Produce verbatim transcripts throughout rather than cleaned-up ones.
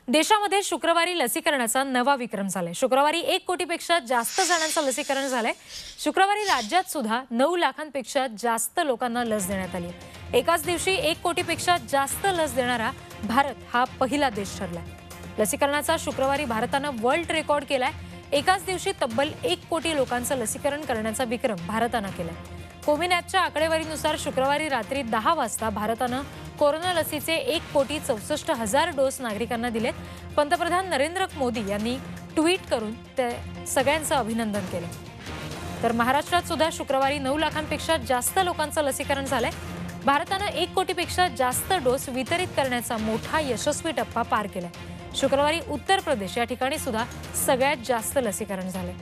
देशामध्ये शुक्रवारी लसीकरणाचा नवा विक्रम झालाय। शुक्रवारी एक कोटीपेक्षा जास्त जणांचं लसीकरण झालंय। शुक्रवारी राज्यात सुद्धा नऊ लाखांपेक्षा जास्त लोकांना लस देण्यात आली। एकाच दिवशी एक कोटीपेक्षा जास्त लस देणारा भारत हा पहिला देश ठरला। लसीकरणाचा शुक्रवारी भारतानं वर्ल्ड रेकॉर्ड केलाय। एकाच दिवशी तब्बल एक कोटी लोकांचं लसीकरण करण्याचा विक्रम भारतानं केलाय। कोविन ॲपच्या आकडेवारीनुसार शुक्रवारी रात्री दहा वाजता भारतानं कोरोना लसीचे एक कोटी चौसष्ट हजार डोस नागरिकांना दिलेत। पंतप्रधान नरेंद्र मोदी यांनी ट्विट करून ते सगळ्यांचं अभिनंदन केलं। तर महाराष्ट्रात सुद्धा शुक्रवारी नऊ लाखांपेक्षा जास्त लोकांचं लसीकरण झालंय। भारतानं एक कोटीपेक्षा जास्त डोस वितरित करण्याचा मोठा यशस्वी टप्पा पार केलाय। शुक्रवारी उत्तर प्रदेश या ठिकाणी सुद्धा सगळ्यात जास्त लसीकरण झाले।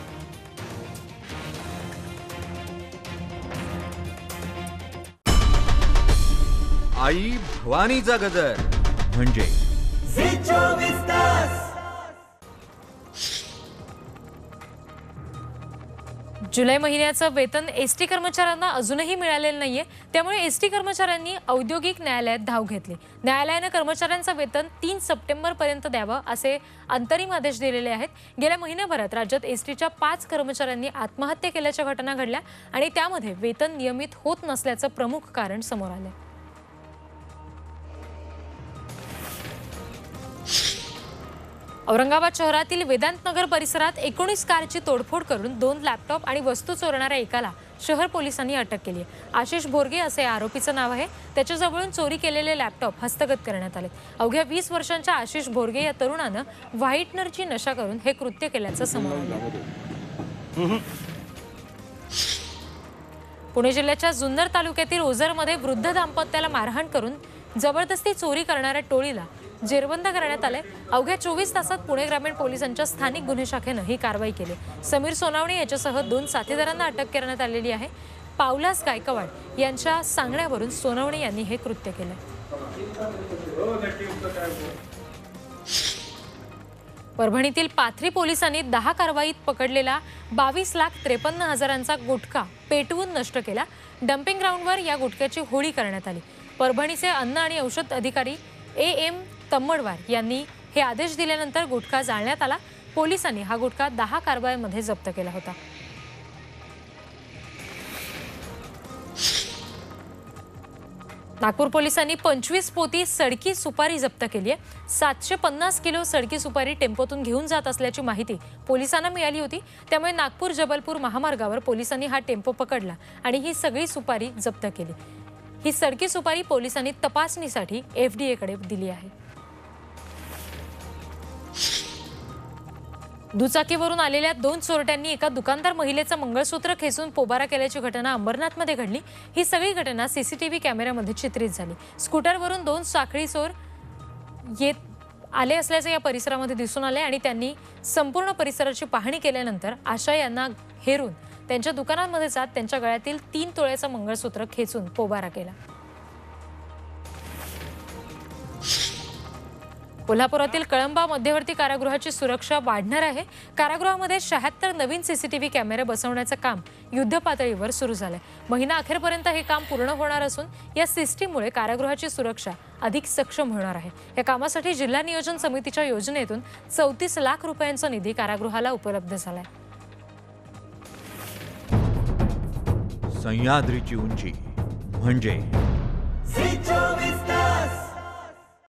आई भवानीचा गजर म्हणजे जुलै महिन्याचं वेतन एसटी कर्मचाऱ्यांना अजूनही मिळालेलं नाहीये। त्यामुळे एसटी कर्मचाऱ्यांनी औद्योगिक न्यायालयात धाव घेतली। न्यायालयाने कर्मचाऱ्यांचं वेतन तीन सप्टेंबर पर्यंत द्यावं असे अंतरिम आदेश दिलेले आहेत। गेल्या महिन्याभरात राज्यात एसटीच्या पाच कर्मचाऱ्यांनी आत्महत्या केल्याच्या घटना घडल्या आणि त्यामध्ये वेतन नियमित होत नसल्याचं प्रमुख कारण समोर आलं। औरंगाबाद शहरातील वेदांत नगर परिसरात एकोणीस कारची तोडफोड करून दोन लॅपटॉप आणि वस्तू चोरणाऱ्या एकाला शहर पोलिसांनी अटक केली आहे। आशिष भोरगे असे आरोपीचं नाव आहे। त्याच्याजवळून चोरी केलेले लॅपटॉप हस्तगत करण्यात आले। अवघ्या वीस वर्षांच्या आशिष भोरगे या तरुणानं व्हाईटनरची नशा करून हे कृत्य केल्याचं समोर आलं। पुणे जिल्ह्याच्या जुन्नर तालुक्यातील ओझरमध्ये वृद्ध दाम्पत्याला मारहाण करून जबरदस्ती चोरी करणाऱ्या टोळीला जेरबंद करण्यात आले। अवघ्या चोवीस तासात पुणे ग्रामीण पोलिसांच्या स्थानिक गुन्हे शाखेनं ही कारवाई केली। समीर सोनावणे याच्यासह दोन साथीदारांना अटक करण्यात आलेली आहे। पावलास गायकवाड यांच्या सांगण्यावरून सोनावणे यांनी हे कृत्य केलं। परभणीतील पाथरी पोलिसांनी दहा कारवाईत पकडलेला बावीस लाख त्रेपन्न हजारांचा गुटखा पेटवून नष्ट केला। डम्पिंग ग्राउंडवर या गुटख्याची होळी करण्यात आली। परभणीचे अन्न आणि औषध अधिकारी ए एम तम्मडवार यांनी हे आदेश दिल्यानंतर गुटखा जाळण्यात आला। पोलिसांनी हा गुटखा दहा कारवायांमध्ये जप्त केला होता। नागपूर पोलिसांनी पंचवीस पोती सडकी सुपारी जप्त केली आहे। सातशे पन्नास किलो सडकी सुपारी टेम्पोतून घेऊन जात असल्याची माहिती पोलिसांना मिळाली होती। त्यामुळे नागपूर जबलपूर महामार्गावर पोलिसांनी हा टेम्पो पकडला आणि ही सगळी सुपारी जप्त केली। ही सडकी सुपारी पोलिसांनी तपासणीसाठी एफडीए कडे दिली आहे। दुचाकीवरून आलेल्या दोन चोरट्यांनी एका दुकानदार महिलेचं मंगळसूत्र खेचून पोबारा केल्याची घटना अंबरनाथमध्ये घडली। ही सगळी घटना सीसीटीव्ही कॅमेऱ्यामध्ये चित्रित झाली। स्कूटरवरून दोन साखळी चोर येत आले असल्याचे या परिसरामध्ये दिसून आले आणि त्यांनी संपूर्ण परिसराची पाहणी केल्यानंतर आशा यांना हेरून त्यांच्या दुकानांमध्ये जात त्यांच्या गळ्यातील तीन तोळ्याचं मंगळसूत्र खेचून पोबारा केला। कोल्हापुरातील कळंबा मध्यवर्ती कारागृहाची सुरक्षा वाढणार आहे। कारागृहामध्ये शहात्तर नवीन सीसीटीव्ही कॅमेरे बसवण्याचं काम युद्धपातळीवर सुरू झालंय। महिना अखेरपर्यंत हे काम पूर्ण होणार असून या सिस्टीममुळे कारागृहाची सुरक्षा अधिक सक्षम होणार आहे। या कामासाठी जिल्हा नियोजन समितीच्या योजनेतून चौतीस लाख रुपयांचा निधी कारागृहाला उपलब्ध झालाय। सह्याद्रीची उंची म्हणजे